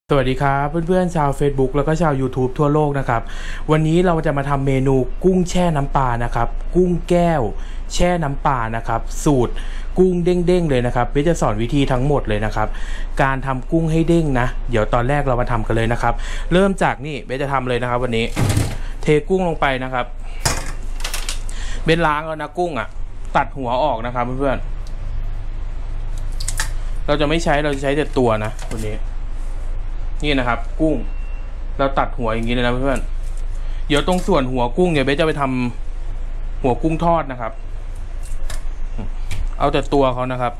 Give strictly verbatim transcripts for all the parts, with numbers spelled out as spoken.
สวัสดีครับเพื่อนๆชาว Facebook แล้วก็ชาว YouTube ทั่วโลกนะครับวันนี้เราจะมาทำเมนูกุ้งแช่น้ำปลานะครับกุ้งแก้วแช่น้ำปลานะครับสูตรกุ้งเด้งๆเลยนะครับเบสจะสอนวิธีทั้งหมดเลยนะครับการทำกุ้งให้เด้งนะเดี๋ยวตอนแรกเรามาทำกันเลยนะครับเริ่มจากนี่เบสจะทำเลยนะครับวันนี้เทกุ้งลงไปนะครับเบสล้างแล้วนะกุ้งอ่ะตัดหัวออกนะครับเพื่อนๆเราจะไม่ใช้เราจะใช้แต่ตัวนะวันนี้นี่นะครับกุ้งเราตัดหัวอย่างนี้เลยนะเพื่อนๆเดี๋ยวตรงส่วนหัวกุ้งเนี่ยเบสจะไปทำหัวกุ้งทอดนะครับเอาแต่ตัวเขานะครับ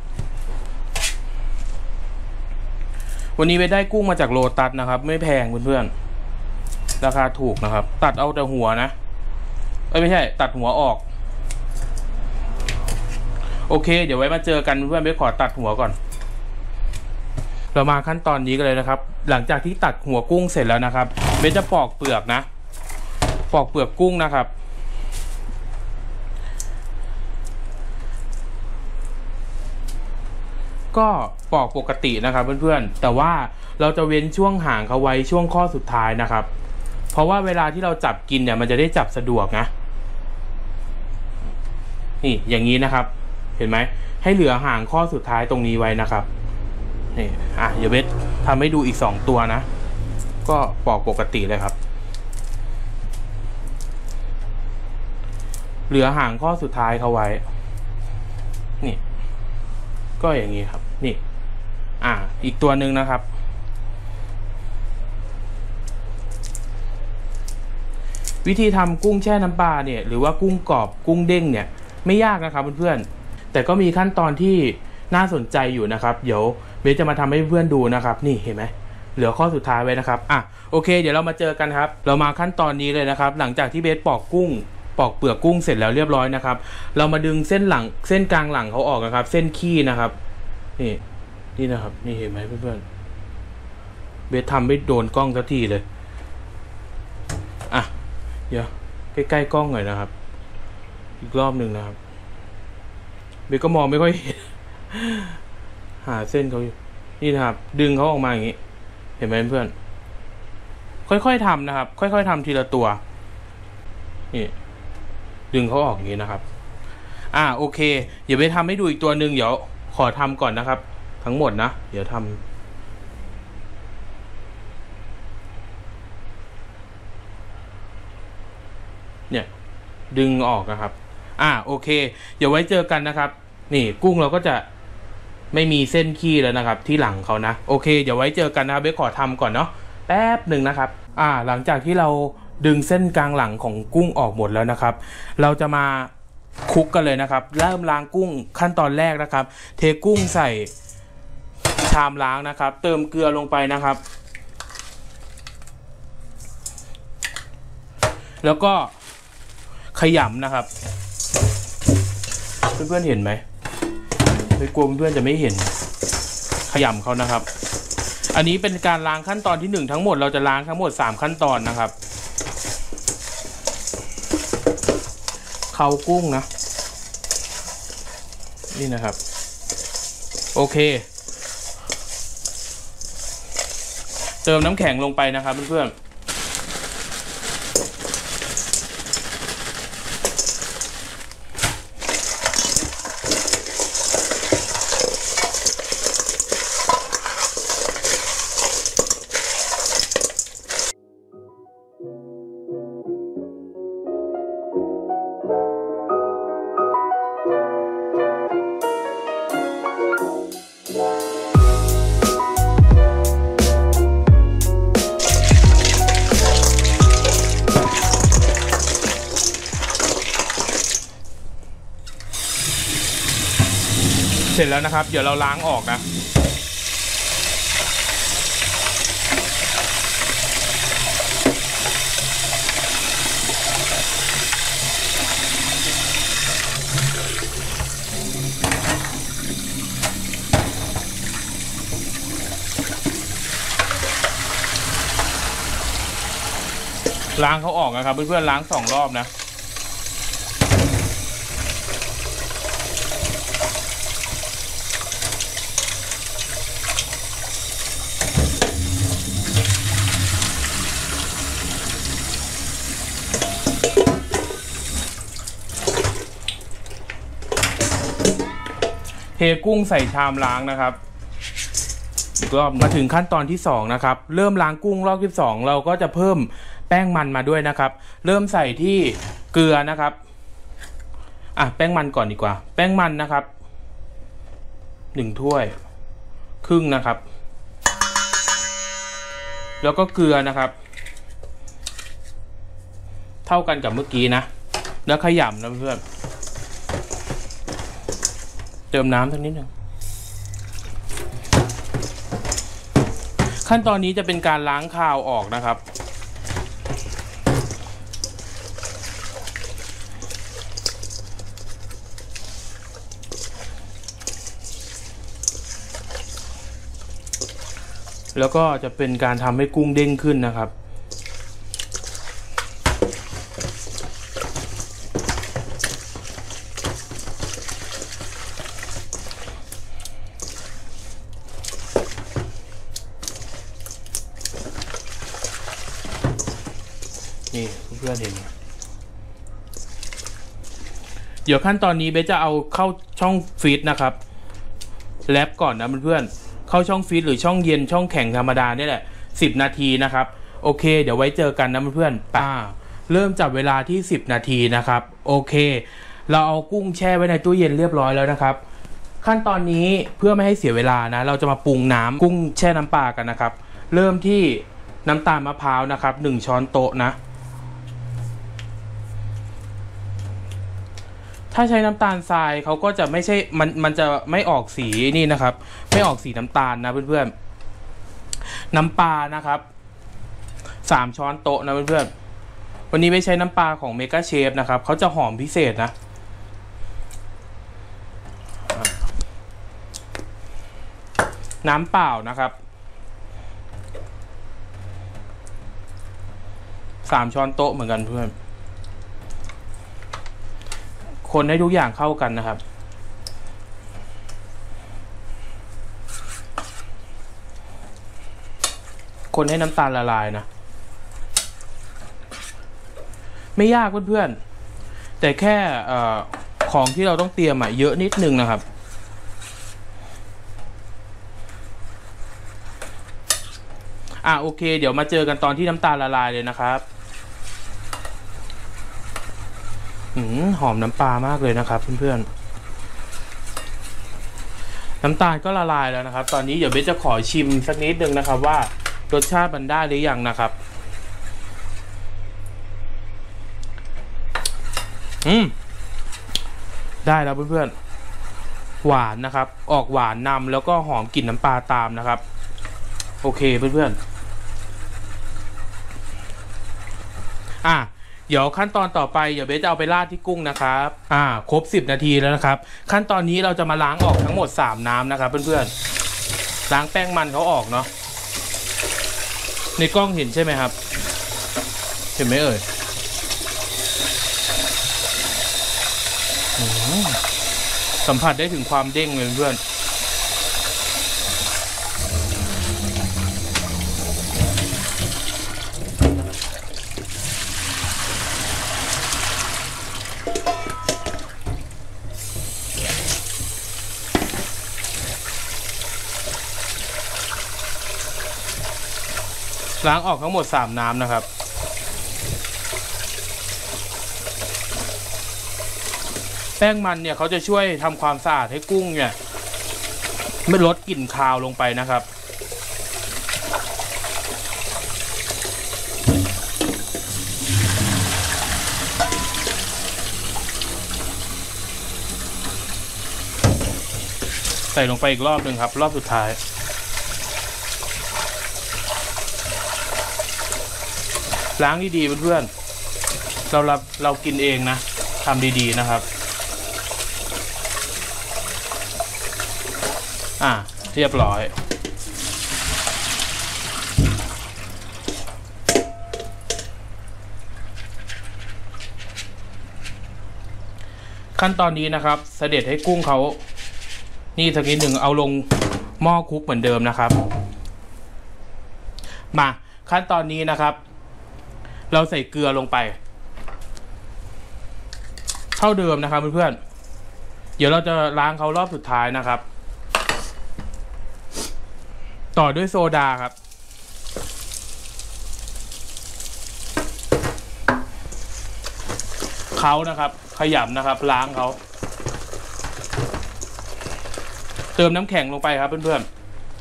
วันนี้เบสได้กุ้งมาจากโลตัสนะครับไม่แพงเพื่อนๆราคาถูกนะครับตัดเอาแต่หัวนะเอ้ยไม่ใช่ตัดหัวออกโอเคเดี๋ยวไว้มาเจอกันเพื่อนเบสขอตัดหัวก่อนเรามาขั้นตอนนี้กันเลยนะครับหลังจากที่ตัดหัวกุ้งเสร็จแล้วนะครับเบสจะปอกเปลือกนะปอกเปลือกกุ้งนะครับก็ปอกปกตินะครับเพื่อนๆแต่ว่าเราจะเว้นช่วงห่างเขาไว้ช่วงข้อสุดท้ายนะครับเพราะว่าเวลาที่เราจับกินเนี่ยมันจะได้จับสะดวกนะนี่อย่างนี้นะครับเห็นไหมให้เหลือห่างข้อสุดท้ายตรงนี้ไว้นะครับนี่อ่ะเดี๋ยวเบสทำให้ดูอีกสองตัวนะก็ปอกปกติเลยครับเหลือห่างข้อสุดท้ายเขาไว้นี่ก็อย่างนี้ครับนี่อ่ะอีกตัวหนึ่งนะครับวิธีทำกุ้งแช่น้ำปลาเนี่ยหรือว่ากุ้งกรอบกุ้งเด้งเนี่ยไม่ยากนะครับเพื่อนๆแต่ก็มีขั้นตอนที่น่าสนใจอยู่นะครับเดี๋ยวเบสจะมาทำให้เพื่อนดูนะครับนี่เห็นไหมเหลือข้อสุดท้ายไว้นะครับอ่ะโอเคเดี๋ยวเรามาเจอกันครับเรามาขั้นตอนนี้เลยนะครับหลังจากที่เบสปอกกุ้งปอกเปลือกกุ้งเสร็จแล้วเรียบร้อยนะครับเรามาดึงเส้นหลังเส้นกลางหลังเขาออกนะครับเส้นขี้นะครับนี่นี่นะครับนี่เห็นไหมเพื่อนๆเบสทำไม่โดนกล้องสักทีเลยอ่ะเดี๋ยวใกล้ๆกล้องหน่อยนะครับอีกรอบหนึ่งนะครับเบสก็มองไม่ค่อยเห็นหาเส้นเขาอยู่นี่นะครับดึงเขาออกมาอย่างนี้เห็นไหมเพื่อนค่อยๆทำนะครับค่อยๆทำทีละตัวนี่ดึงเขาออกอย่างนี้นะครับอ่าโอเคเดี๋ยวไปทำให้ดูอีกตัวหนึ่งเดี๋ยวขอทำก่อนนะครับทั้งหมดนะเดี๋ยวทำเนี่ยดึงออกนะครับอ่าโอเคเดี๋ยวไว้เจอกันนะครับนี่กุ้งเราก็จะไม่มีเส้นขี้แล้วนะครับที่หลังเขานะโอเคเดี๋ยวไว้เจอกันนะครับเบสขอทำก่อนเนาะแป๊บหนึ่งนะครับอ่าหลังจากที่เราดึงเส้นกลางหลังของกุ้งออกหมดแล้วนะครับเราจะมาคลุกกันเลยนะครับเริ่มล้างกุ้งขั้นตอนแรกนะครับเทกุ้งใส่ชามล้างนะครับเติมเกลือลงไปนะครับแล้วก็ขยำนะครับเพื่อนๆเห็นไหมไม่กลัวเพื่อนจะไม่เห็นขยำเขานะครับอันนี้เป็นการล้างขั้นตอนที่หนึ่งทั้งหมดเราจะล้างทั้งหมดสามขั้นตอนนะครับเขากุ้งนะนี่นะครับโอเคเติมน้ำแข็งลงไปนะครับเพื่อนๆเสร็จแล้วนะครับเดี๋ยวเราล้างออกนะล้างเขาออกนะครับเพื่อนๆล้างสองรอบนะ ลเทกุ้งใส่ชามล้างนะครับอีกรอบมาถึงขั้นตอนที่สองนะครับเริ่มล้างกุ้งรอบที่สองเราก็จะเพิ่มแป้งมันมาด้วยนะครับเริ่มใส่ที่เกลือนะครับอ่ะแป้งมันก่อนดีกว่าแป้งมันนะครับหนึ่งถ้วยครึ่งนะครับแล้วก็เกลือนะครับเท่ากันกับเมื่อกี้นะแล้วขยำนะเพื่อนเติมน้ำสักนิดหนึ่งขั้นตอนนี้จะเป็นการล้างคาวออกนะครับแล้วก็จะเป็นการทำให้กุ้งเด้งขึ้นนะครับนี่เพื่อนเห็นเดี๋ยวขั้นตอนนี้เบสจะเอาเข้าช่องฟรีซนะครับแรปก่อนนะเพื่อนๆเข้าช่องฟรีซหรือช่องเย็นช่องแข็งธรรมดานี่แหละสิบนาทีนะครับโอเคเดี๋ยวไว้เจอกันนะเพื่อนๆป่าเริ่มจับเวลาที่สิบนาทีนะครับโอเคเราเอากุ้งแช่ไว้ในตู้เย็นเรียบร้อยแล้วนะครับขั้นตอนนี้เพื่อไม่ให้เสียเวลานะเราจะมาปรุงน้ำกุ้งแช่น้ำปลากันนะครับเริ่มที่น้ำตาลมะพร้าวนะครับหนึ่งช้อนโต๊ะนะถ้าใช้น้ำตาลทรายเขาก็จะไม่ใช่มันมันจะไม่ออกสีนี่นะครับไม่ออกสีน้ำตาลนะเพื่อนๆน้ำปลานะครับสามช้อนโต๊ะนะเพื่อนๆวันนี้ไม่ใช้น้ำปลาของเมกาเชฟนะครับเขาจะหอมพิเศษนะน้ำเปล่านะครับสามช้อนโต๊ะเหมือนกันเพื่อนคนให้ทุกอย่างเข้ากันนะครับคนให้น้ำตาลละลายนะไม่ยากเพื่อนๆแต่แค่เอ่อของที่เราต้องเตรียมอะเยอะนิดนึงนะครับอ่ะโอเคเดี๋ยวมาเจอกันตอนที่น้ำตาลละลายเลยนะครับอืมหอมน้ำปลามากเลยนะครับเพื่อนๆน้ำตาลก็ละลายแล้วนะครับตอนนี้เดี๋ยวเบสจะขอชิมสักนิดนึงนะครับว่ารสชาติมันได้หรือยังนะครับอืมได้แล้วเพื่อนๆหวานนะครับออกหวานนำแล้วก็หอมกลิ่นน้ำปลาตามนะครับโอเคเพื่อนๆอ่ะเดี๋ยวขั้นตอนต่อไปเดี๋ยวเบสจะเอาไปราดที่กุ้งนะครับอ่าครบสิบนาทีแล้วนะครับขั้นตอนนี้เราจะมาล้างออกทั้งหมดสามน้ำนะครับเพื่อนๆล้างแป้งมันเขาออกเนาะในกล้องเห็นใช่ไหมครับเห็นไหมเอ่ยสัมผัสได้ถึงความเด้งเลยเพื่อนล้างออกทั้งหมดสามน้ำนะครับแป้งมันเนี่ยเขาจะช่วยทำความสะอาดให้กุ้งเนี่ยไม่ลดกลิ่นคาวลงไปนะครับใส่ลงไปอีกรอบหนึ่งครับรอบสุดท้ายล้างดีๆเพื่อนๆเราเราเรากินเองนะทำดีๆนะครับอ่ะเรียบร้อยขั้นตอนนี้นะครับเสด็จให้กุ้งเขานี่สักนิดหนึ่งเอาลงหม้อคลุกเหมือนเดิมนะครับมาขั้นตอนนี้นะครับเราใส่เกลือลงไปเท่าเดิมนะครับเพื่อนๆเดี๋ยวเราจะล้างเขารอบสุดท้ายนะครับต่อด้วยโซดาครับเขานะครับขยำนะครับล้างเขาเติมน้ำแข็งลงไปครับเพื่อน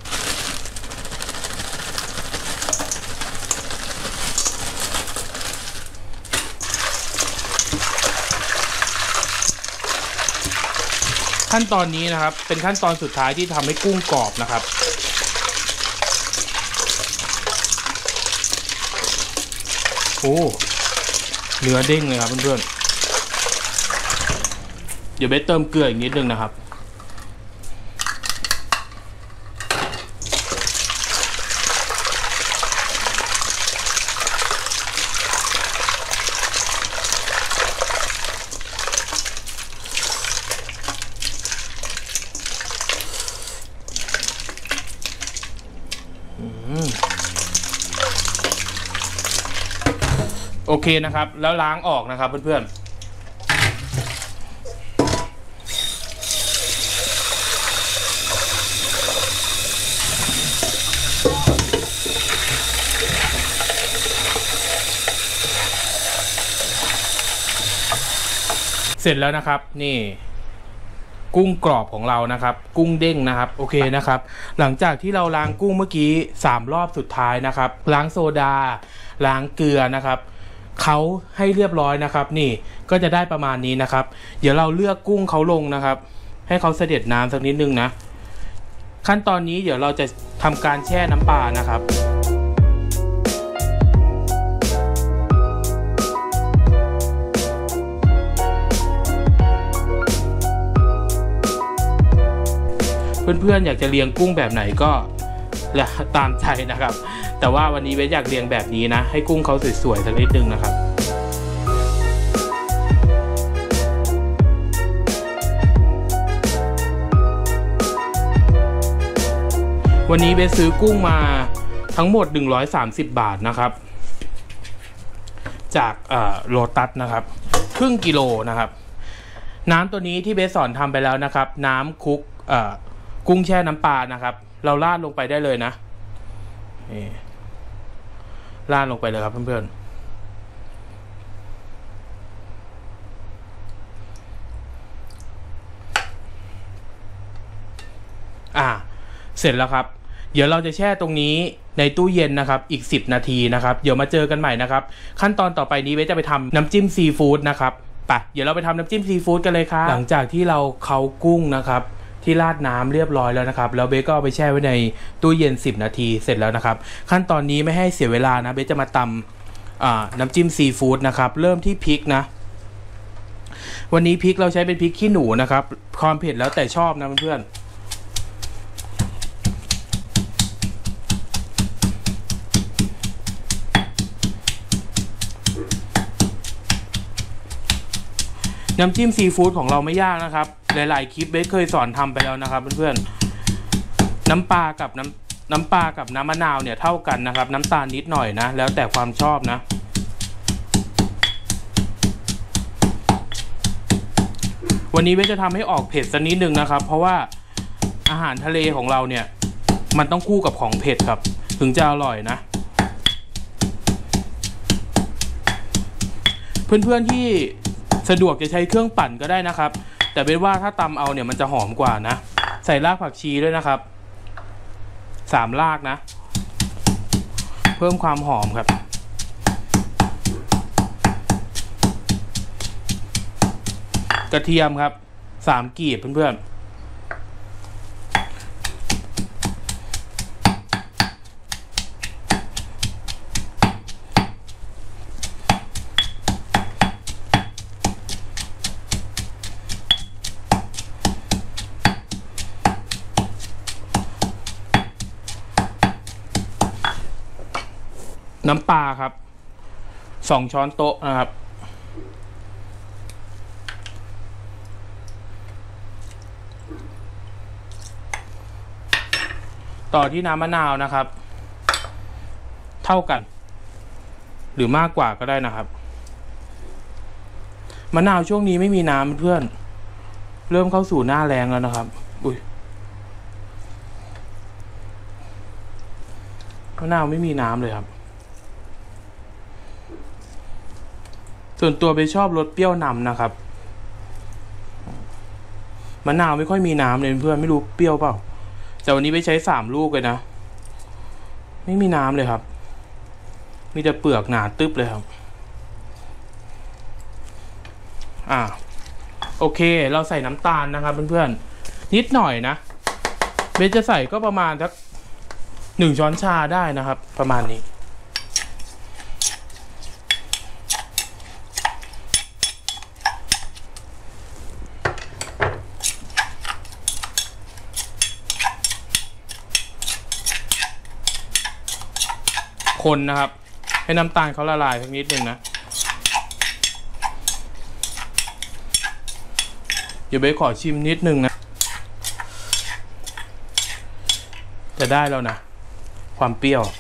ๆขั้นตอนนี้นะครับเป็นขั้นตอนสุดท้ายที่ทำให้กุ้งกรอบนะครับโอ้เนื้อเด้งเลยครับเพื่อนๆเดี๋ยวเบสเติมเกลืออีกนิดนึงนะครับโอเคนะครับแล้วล้างออกนะครับเพื่อนๆเสร็จแล้วนะครับนี่กุ้งกรอบของเรานะครับกุ้งเด้งนะครับโอเคนะครับหลังจากที่เราล้างกุ้งเมื่อกี้สามรอบสุดท้ายนะครับล้างโซดาล้างเกลือนะครับเขาให้เรียบร้อยนะครับนี่ก็จะได้ประมาณนี้นะครับเดี๋ยวเราเลือกกุ้งเขาลงนะครับให้เขาเสด็จน้ำสักนิดนึงนะขั้นตอนนี้เดี๋ยวเราจะทำการแช่น้ำปลานะครับเพื่อนๆอยากจะเลี้ยงกุ้งแบบไหนก็และตามใจนะครับแต่ว่าวันนี้เวทอยากเลี้ยงแบบนี้นะให้กุ้งเขาสวยๆสักนิดนึงนะครับวันนี้เวทซื้อกุ้งมาทั้งหมดหนึ่งร้อยสามสิบบาทนะครับจากโลตัสนะครับครึ่งกิโลนะครับน้ำตัวนี้ที่เบสสอนทำไปแล้วนะครับน้ำคุกกุ้งแช่น้ำปลานะครับเราราดลงไปได้เลยนะนี่ราดลงไปเลยครับเพื่อนๆอ่าเสร็จแล้วครับเดี๋ยวเราจะแช่ตรงนี้ในตู้เย็นนะครับอีกสิบนาทีนะครับเดี๋ยวมาเจอกันใหม่นะครับขั้นตอนต่อไปนี้เวทจะไปทำน้ำจิ้มซีฟู้ดนะครับไปเดี๋ยวเราไปทำน้ำจิ้มซีฟู้ดกันเลยครับหลังจากที่เราเคากุ้งนะครับที่ราดน้ำเรียบร้อยแล้วนะครับแล้วเบสก็เอาไปแช่ไว้ในตู้เย็นสิบนาทีเสร็จแล้วนะครับขั้นตอนนี้ไม่ให้เสียเวลานะเบสจะมาตำน้ำจิ้มซีฟู้ดนะครับเริ่มที่พริกนะวันนี้พริกเราใช้เป็นพริกขี้หนูนะครับความเผ็ดแล้วแต่ชอบนะเพื่อนน้ำจิ้มซีฟู้ดของเราไม่ยากนะครับหลายๆคลิปเบสเคยสอนทำไปแล้วนะครับเพื่อนๆน้ำปลากับน้ำน้ำปลากับน้ำมะนาวเนี่ยเท่ากันนะครับน้ำตาลนิดหน่อยนะแล้วแต่ความชอบนะวันนี้เบสจะทำให้ออกเผ็ดสักนิดนึงนะครับเพราะว่าอาหารทะเลของเราเนี่ยมันต้องคู่กับของเผ็ดครับถึงจะอร่อยนะเพื่อนๆที่สะดวกจะใช้เครื่องปั่นก็ได้นะครับแต่เป็นว่าถ้าตำเอาเนี่ยมันจะหอมกว่านะใส่รากผักชีด้วยนะครับสามรากนะเพิ่มความหอมครับกระเทียมครับสามกีบเพื่อนๆน้ำปลาครับสองช้อนโต๊ะนะครับต่อที่น้ำมะนาวนะครับเท่ากันหรือมากกว่าก็ได้นะครับมะนาวช่วงนี้ไม่มีน้ำเพื่อนเริ่มเข้าสู่หน้าแล้งแล้วนะครับอุ้ยมะนาวไม่มีน้ำเลยครับส่วนตัวไปชอบรสเปรี้ยวนำนะครับมะนาวไม่ค่อยมีน้ำเลยเพื่อนไม่รู้เปรี้ยวเปล่าแต่วันนี้ไปใช้สามลูกเลยนะไม่มีน้ำเลยครับมีแต่เปลือกหนาตึ๊บเลยครับอ่าโอเคเราใส่น้ำตาลนะครับเพื่อนๆนิดหน่อยนะเบสจะใส่ก็ประมาณสักหนึ่งช้อนชาได้นะครับประมาณนี้คนนะครับให้น้ำตาลเขาละลายสักนิดนึงนะเดี๋ยวเบสขอชิมนิดนึงนะจะได้แล้วนะความเปรี้ยว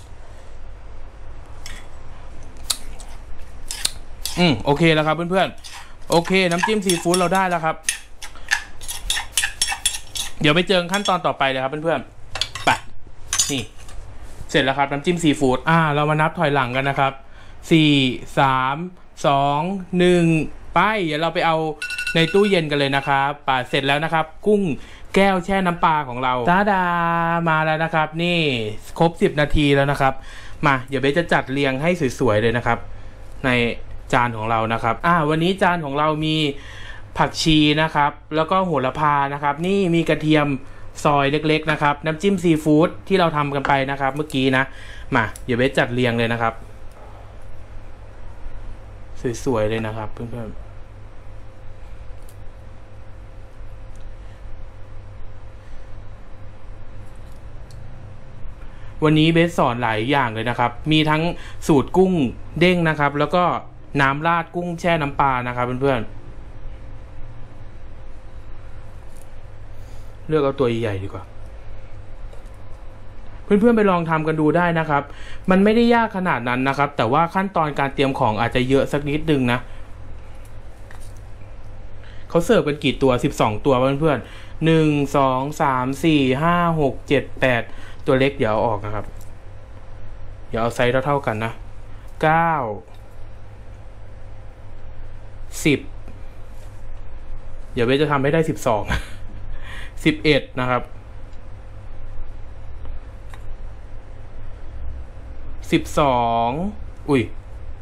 อืมโอเคแล้วครับเพื่อนๆโอเคน้ำจิ้มซีฟู้ดเราได้แล้วครับเดี๋ยวไปเจอขั้นตอนต่อไปเลยครับเพื่อนๆไปนี่เสร็จแล้วครับน้ำจิ้มซีฟู้ดอ่าเรามานับถอยหลังกันนะครับสี่สามสองหนึ่งไปเดี๋ยวเราไปเอาในตู้เย็นกันเลยนะครับป่าเสร็จแล้วนะครับกุ้งแก้วแช่น้ำปลาของเราตาดามาแล้วนะครับนี่ครบสิบนาทีแล้วนะครับมาเดี๋ยวเบสจะจัดเรียงให้สวยๆเลยนะครับในจานของเรานะครับอ่าวันนี้จานของเรามีผักชีนะครับแล้วก็โหระพานะครับนี่มีกระเทียมซอยเล็กๆนะครับน้ำจิ้มซีฟู้ดที่เราทำกันไปนะครับเมื่อกี้นะมาเดี๋ยวเบสจัดเรียงเลยนะครับสวยๆเลยนะครับเพื่อนๆวันนี้เบสสอนหลายอย่างเลยนะครับมีทั้งสูตรกุ้งเด้งนะครับแล้วก็น้ำราดกุ้งแช่น้ำปลานะครับเพื่อนๆเลือกเอาตัวใหญ่ๆดีกว่าเพื่อนๆไปลองทำกันดูได้นะครับมันไม่ได้ยากขนาดนั้นนะครับแต่ว่าขั้นตอนการเตรียมของอาจจะเยอะสักนิดนึงนะเขาเสิร์ฟเป็นกี่ตัวสิบสองตัวเพื่อนๆหนึ่ง สอง สาม สี่ ห้า หก เจ็ด แปดตัวเล็กเดี๋ยวเอาออกนะครับเดี๋ยวเอาไซส์เท่าๆกันนะเก้า สิบเดี๋ยวเบสจะทำให้ได้สิบสองสิบเอ็ดนะครับสิบสองอุ้ย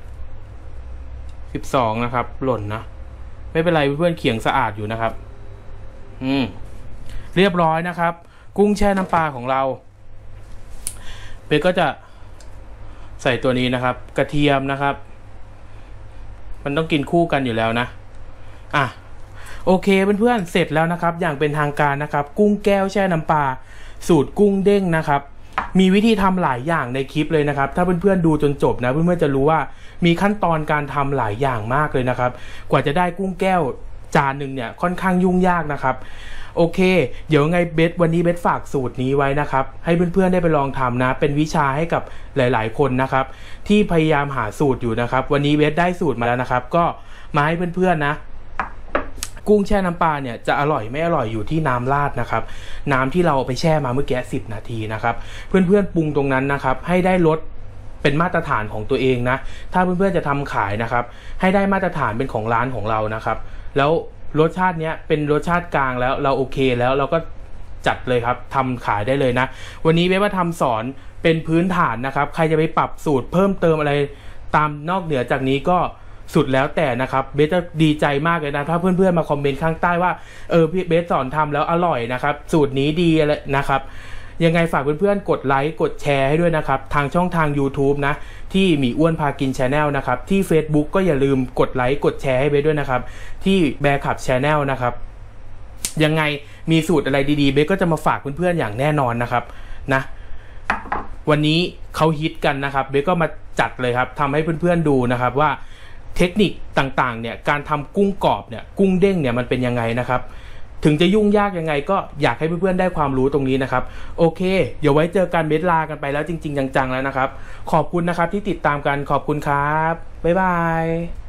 สิบสองนะครับหล่นนะไม่เป็นไรเพื่อนๆเขียงสะอาดอยู่นะครับอืมเรียบร้อยนะครับกุ้งแช่น้ำปลาของเราเบสก็จะใส่ตัวนี้นะครับกระเทียมนะครับมันต้องกินคู่กันอยู่แล้วนะอ่ะโอเคเพื่อนๆเสร็จแล้วนะครับอย่างเป็นทางการนะครับกุ้งแก้วแช่น้ำปลาสูตรกุ้งเด้งนะครับมีวิธีทำหลายอย่างในคลิปเลยนะครับถ้าเพื่อนๆดูจนจบนะเพื่อนๆจะรู้ว่ามีขั้นตอนการทำหลายอย่างมากเลยนะครับกว่าจะได้กุ้งแก้วจานหนึ่งเนี่ยค่อนข้างยุ่งยากนะครับโอเคเดี๋ยวไงเบสวันนี้เบสฝากสูตรนี้ไว้นะครับให้เพื่อนๆได้ไปลองทำนะเป็นวิชาให้กับหลายๆคนนะครับที่พยายามหาสูตรอยู่นะครับวันนี้เบสได้สูตรมาแล้วนะครับก็มาให้เพื่อนๆนะกุ้งแช่น้ำปลาเนี่ยจะอร่อยไม่อร่อยอยู่ที่น้ำราดนะครับน้ำที่เราไปแช่มาเมื่อกี้สิบนาทีนะครับเพื่อนๆปรุงตรงนั้นนะครับให้ได้รสเป็นมาตรฐานของตัวเองนะถ้าเพื่อนๆจะทำขายนะครับให้ได้มาตรฐานเป็นของร้านของเรานะครับแล้วรสชาติเนี้ยเป็นรสชาติกลางแล้วเราโอเคแล้วเราก็จัดเลยครับทำขายได้เลยนะวันนี้เบสว่าทำสอนเป็นพื้นฐานนะครับใครจะไปปรับสูตรเพิ่มเติมอะไรตามนอกเหนือจากนี้ก็สุดแล้วแต่นะครับเบสจะดีใจมากเลยนะถ้าเพื่อนๆมาคอมเมนต์ข้างใต้ว่าเออพี่เบสสอนทำแล้วอร่อยนะครับสูตรนี้ดีอะไรนะครับยังไงฝากเพื่อนๆกดไลค์กดแชร์ให้ด้วยนะครับทางช่องทาง YouTube นะที่หมีอ้วนพากิน Channel นะครับที่ Facebook ก็อย่าลืมกดไลค์กดแชร์ให้เบสด้วยนะครับที่แบร์ขับ Channel นะครับยังไงมีสูตรอะไรดีๆเบสก็จะมาฝากเพื่อนๆอย่างแน่นอนนะครับนะวันนี้เขาฮิตกันนะครับเบสก็มาจัดเลยครับทำให้เพื่อนๆดูนะครับว่าเทคนิคต่างๆเนี่ยการทำกุ้งกรอบเนี่ยกุ้งเด้งเนี่ยมันเป็นยังไงนะครับถึงจะยุ่งยากยังไงก็อยากให้เพื่อนๆได้ความรู้ตรงนี้นะครับโอเคเดี๋ยวไว้เจอกันเบสลากันไปแล้วจริงๆจังๆแล้วนะครับขอบคุณนะครับที่ติดตามกันขอบคุณครับบ๊ายบาย